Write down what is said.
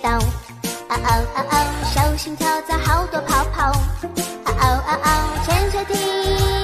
道。嗷嗷嗷嗷，小心跳蚤好多泡泡。嗷嗷嗷嗷，潜水艇。